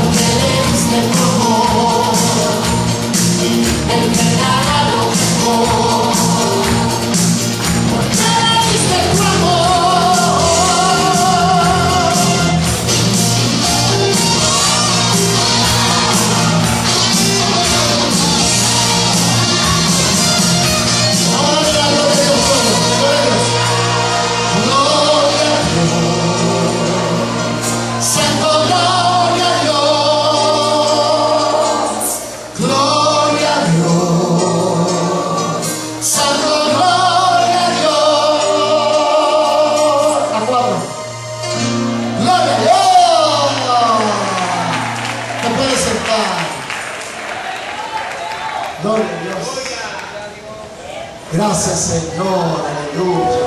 Gloria a Dios. Gracias, Señor. Aleluya.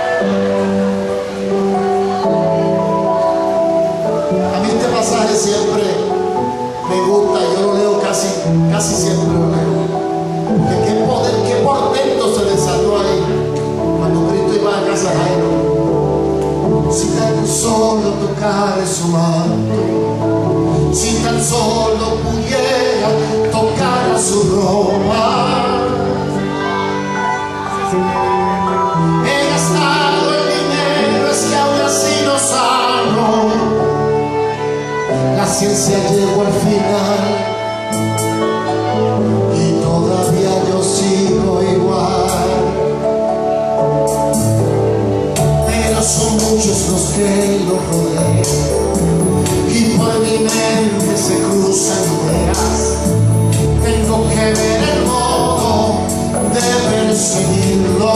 A mí este pasaje siempre me gusta. Yo lo leo casi siempre lo leo. Porque qué poder, qué portento se desató ahí cuando Cristo iba a casa de Jairo. Si tan solo tocara su manto, si tan solo pudiera tocar a su ropa. He gastado el dinero, es que aún así no sano. La ciencia llegó al final y todavía yo sigo igual. Pero son muchos los que lo rodean y por mi mente se cruzan ideas. Tengo que ver el modo de perseguirlo.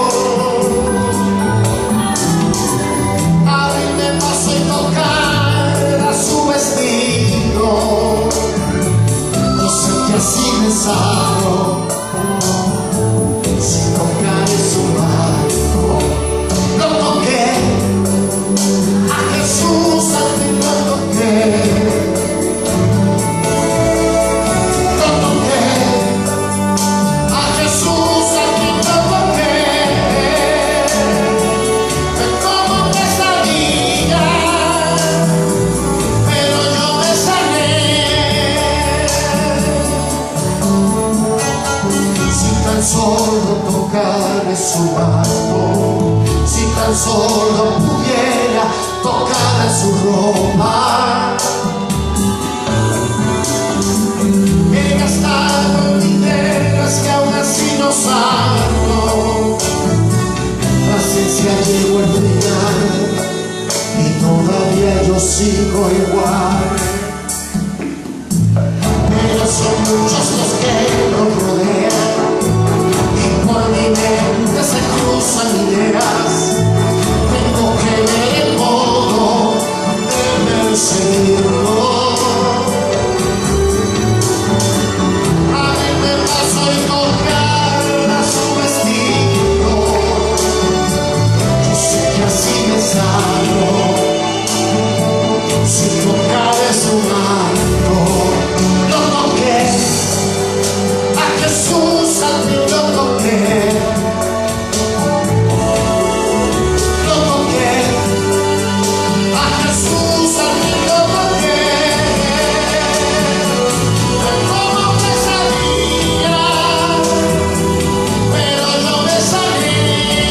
Abrirme paso y tocar a su vestido. Yo sé que así me salvo si tocaré su mano. Lo toqué a Jesús, al fin lo toqué. Solo tocar su mano, si tan solo pudiera tocar su ropa. He gastado dinero, es que aún así no salgo. La ciencia llegó al final y todavía yo sigo igual. Pero son muchos los que lo rodean. Por mi mente se cruzan ideas. Tengo que ver el modo de perseguirlo. Abrirme paso y tocar a su vestido. Yo sé que así me salvo si tocaré su mano. Lo toqué a Jesús, al fin lo toqué. Lo toqué a Jesús, al fin lo toqué. Fue como pesadilla, pero yo me salí.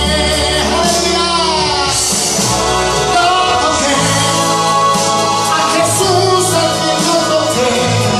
Lo toqué a Jesús, al fin lo toqué.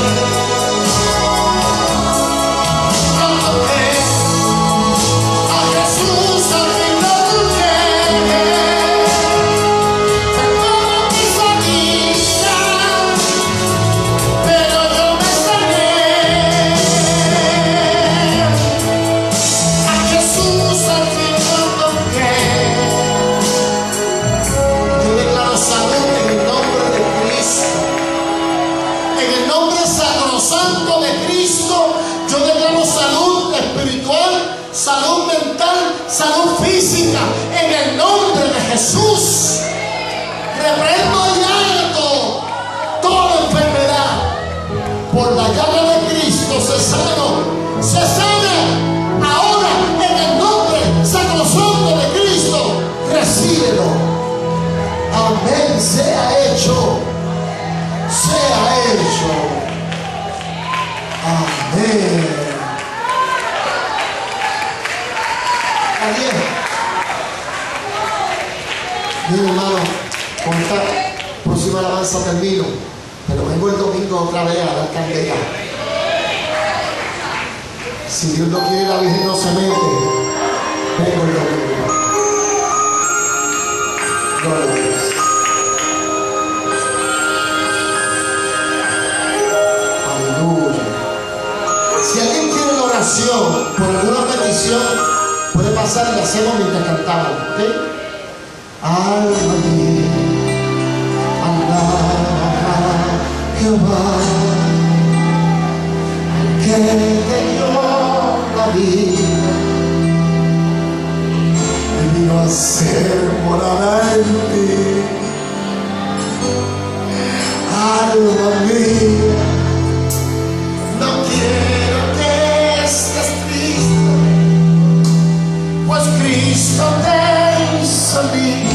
Salud mental, salud física, en el nombre de Jesús. Reprendo y harto toda enfermedad. Por la llaga de Cristo se sana. Ahora en el nombre sacrosanto de Cristo. Recíbelo. Amén. Sea hecho. Sea hecho. Bien, hermano, con esta próxima alabanza termino, pero vengo el domingo otra vez a dar candela. Si Dios no quiere, la Virgen no se mete. Vengo el domingo. Gloria a Dios. Aleluya. Si alguien quiere la oración por alguna petición, puede pasar y la hacemos mientras cantamos, ¿ok? Alma mía, alaba a Jehová, al que te dio la vida y vino a ser morada en ti. Alma mía, no quiero que estés triste, pues Cristo te hizo libre.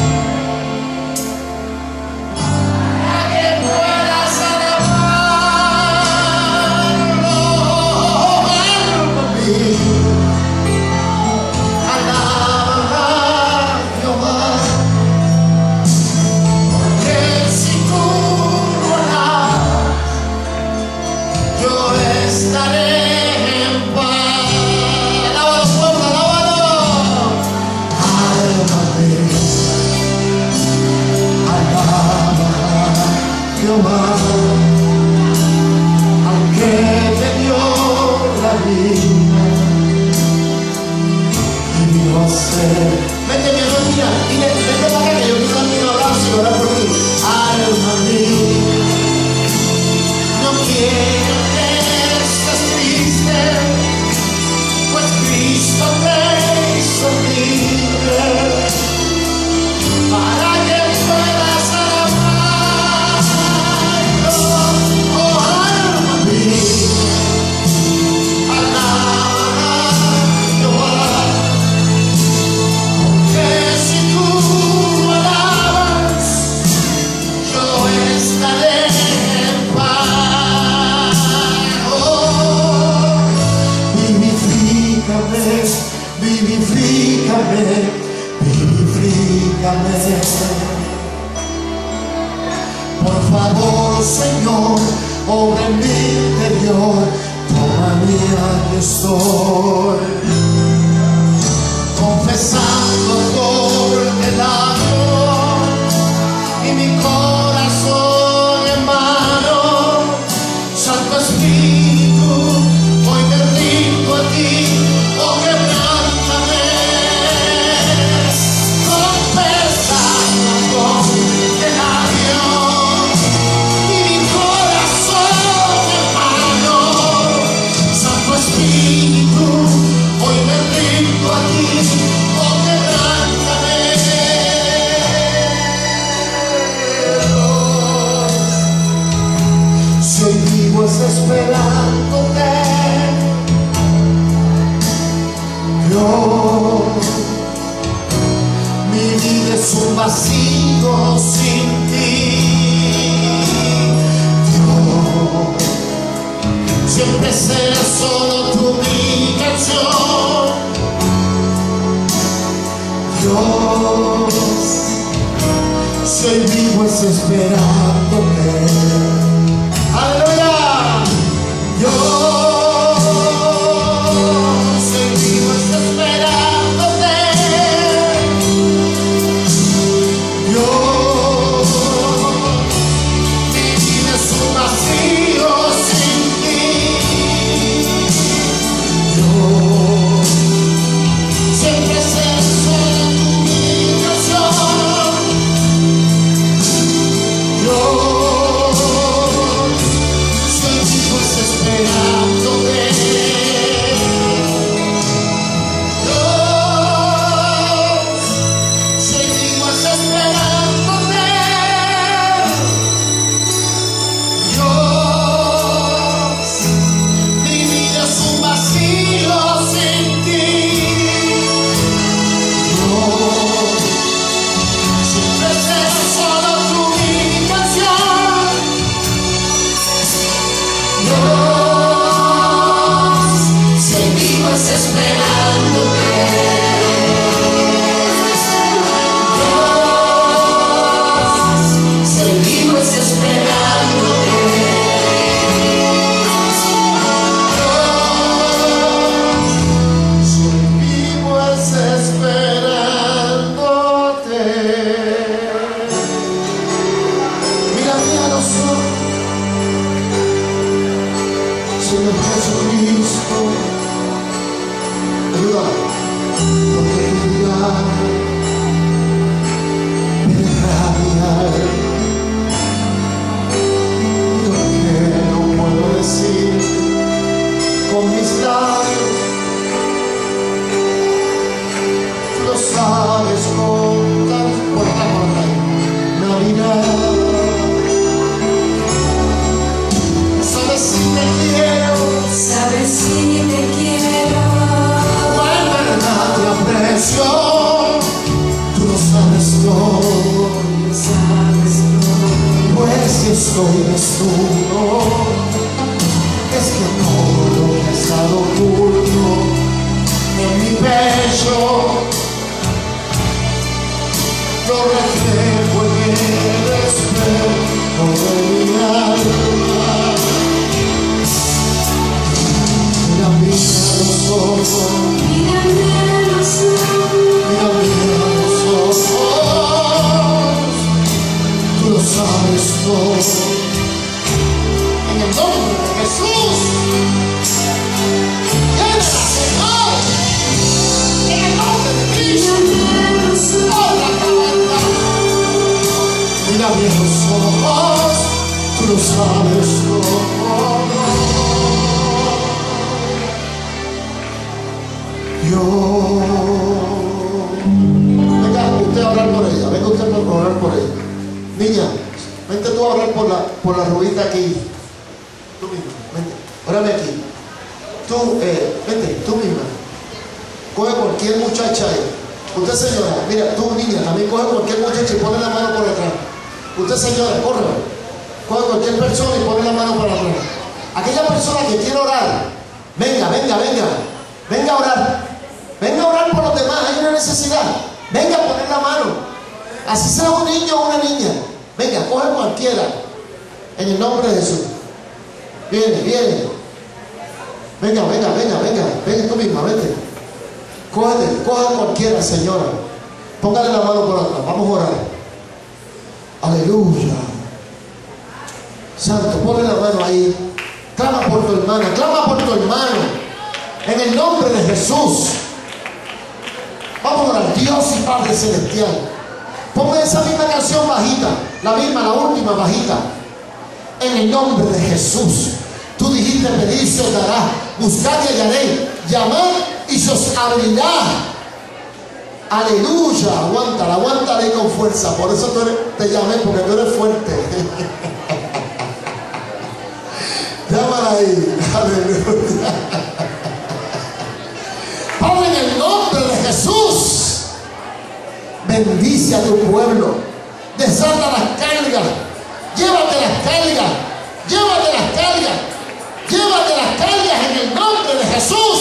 Aunque te dio la vida y vino a ser. Vete, mi hermano, mira, vete para acá que yo quiero dar mi abrazo y orar por ti. Alma mía, no quiero que estés triste, pues Cristo te hizo libre para que puedas alabar. Oh, alma mía, alaba a Jehová, porque si tú alabas, yo estaré en paz. Oh, vivifícame, vivifícame, vivifícame. Por favor, Señor, obra en mi interior, tómame, aquí estoy, confesando por delante y mi corazón en mano. Santo Espíritu, hoy me rindo a ti, oh quebrántame, confesando con delante y mi corazón en mano. Santo Espíritu, hoy me rindo a ti, oh quebrántame. Si hoy vivo es esperándote, Dios, mi vida es un vacío sin ti. Dios, siempre será solo tu mi canción. Dios, si hoy vivo es esperándote. Aleluya. Dios, si hoy vivo es esperándote. Dios, mi vida es un vacío sin ti. Dios, siempre será solo tu mi canción. Dios, Señor Jesucristo. Ayúdame, porque tu mirada me irradia lo que no puedo decir con mis labios. Tú lo sabes con tan fuerza una mirada. Sabes si te quiero, sabes si te quiero, cuál verdad te aprecio. Tú lo sabes todo, sabes todo. pues si estoy desnudo, es que todo lo que ha estado oculto en mi pecho lo reflejo en el espejo de mi alma. Mírame a los ojos, Mírame a los ojos, mírame a los ojos. Tú lo sabes todo. En el nombre de Jesús. ¡Llénala, Señor! En el nombre de Cristo. mírame a los ojos, Mírame a los ojos. Tú lo sabes todo. Venga usted a orar por ella, venga usted a orar por ella. Niña, vente tú a orar por la rubita aquí. Tú misma, vente, órame aquí. Tú, vente, tú misma. Coge cualquier muchacha ahí. Usted señora, mira, tú niña, también coge cualquier muchacha y pone la mano por atrás. Usted señora, corre. Coge cualquier persona y pone la mano por atrás. Aquella persona que quiere orar, venga, venga, venga. Venga a orar. Venga a orar por los demás, hay una necesidad. Venga a poner la mano. Así sea un niño o una niña. Venga, coge cualquiera. En el nombre de Jesús. Viene, viene. Venga, venga, venga, venga. Venga tú misma, vete. Cógete, coge cualquiera, señora. Póngale la mano por atrás. Vamos a orar. Aleluya. Santo, ponle la mano ahí. Clama por tu hermana, clama por tu hermano. En el nombre de Jesús. Vamos a orar. Dios y Padre Celestial. Ponme esa misma canción bajita. La misma, la última bajita. En el nombre de Jesús. Tú dijiste: pedir y se os dará. Buscad y hallaréis. Llamad y se os abrirá. Aleluya. Aguántala, aguántala ahí con fuerza. Por eso te llamé, porque tú eres fuerte. Llámala ahí. Aleluya. Padre, en el nombre de Jesús, bendice a tu pueblo. Desata las cargas. Llévate las cargas. Llévate las cargas. Llévate las cargas en el nombre de Jesús.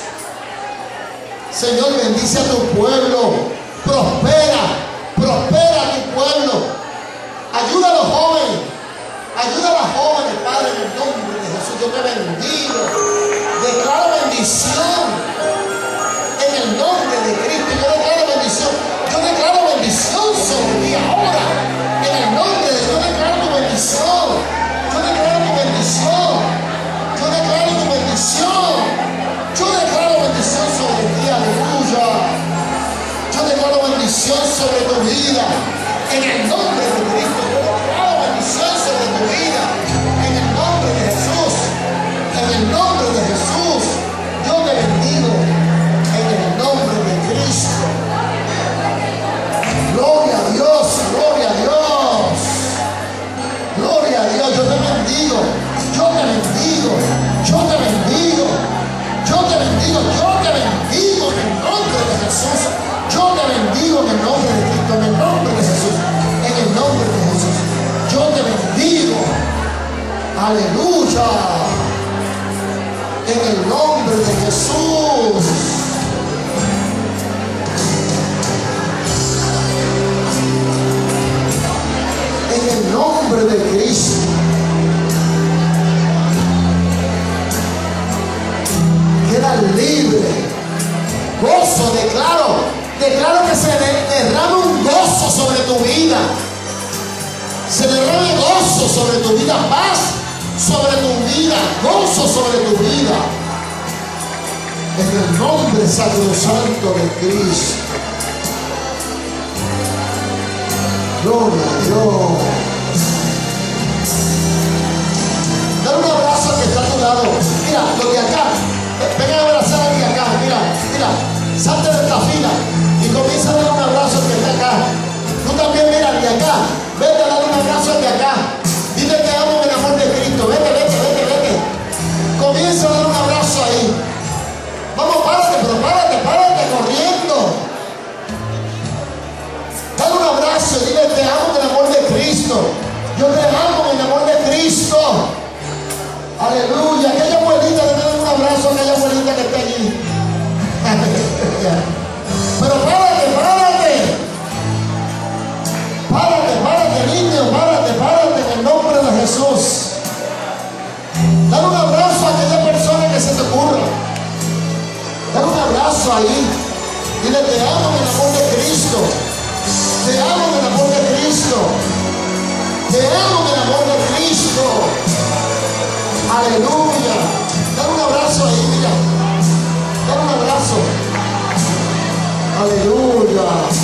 Señor, bendice a tu pueblo. Prospera. Prospera a tu pueblo. Ayuda a los jóvenes. Ayuda a las jóvenes, Padre, en el nombre de Jesús. Yo te bendigo. Declaro bendición. En el nombre de Cristo, yo declaro bendición. Yo declaro bendición sobre ti ahora. En el nombre de Dios, yo declaro tu bendición. Yo declaro tu bendición. Yo declaro tu bendición. Yo declaro bendición sobre ti, aleluya. Yo declaro bendición sobre tu vida. En el nombre de Cristo, yo declaro bendición sobre tu vida. En el nombre de Jesús. En el nombre de Jesús. Yo te bendigo. En el nombre de Cristo. Gloria a Dios, gloria a Dios. Gloria a Dios, yo te bendigo. Yo te bendigo. Yo te bendigo. Yo te bendigo. Yo te bendigo en el nombre de Jesús. Yo te bendigo en el nombre de Cristo. En el nombre de Jesús. En el nombre de Jesús. Yo te bendigo. Aleluya. En el nombre de Jesús. En el nombre de Cristo. Queda libre. Gozo, declaro que se derrama un gozo sobre tu vida. Se derrama gozo sobre tu vida, paz sobre tu vida. vida, gozo sobre tu vida. En el nombre sacrosanto de Cristo. Gloria a Dios. Dale un abrazo al que está a tu lado. Mira, los de acá. Ven a abrazar al de acá. Mira. Salte de esta fila y comienza a darle un abrazo al que está acá. Tú también, mira, al de acá. Vete a darle un abrazo al de acá. Dile que amo en el amor de Cristo. Vete. Comienza a dar un abrazo ahí. Vamos, párate corriendo. Dale un abrazo y dile te amo en el amor de Cristo. Yo te amo en el amor de Cristo. Aleluya. Aquella abuelita, le doy un abrazo a aquella abuelita que está allí. Pero párate, niño, párate en el nombre de Jesús. Dale un abrazo a aquella persona que se te ocurra. Dale un abrazo ahí. Dile te amo en el amor de Cristo. Te amo en el amor de Cristo. Te amo en el amor de Cristo. Aleluya. Dale un abrazo ahí, mira. Dale un abrazo. Aleluya.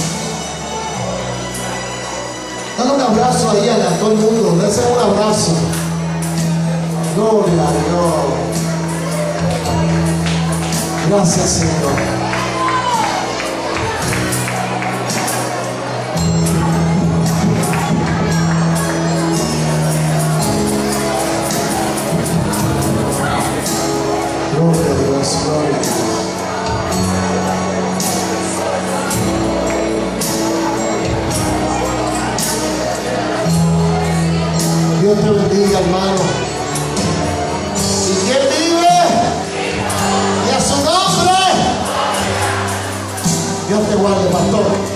Dale un abrazo ahí a todo el mundo. Dale un abrazo. Gloria a Dios. Gracias, Señor. Gloria a Dios, gloria a Dios. Dios te bendiga, hermano. ¿Y quién vive? Y a su nombre. Dios te guarde, pastor.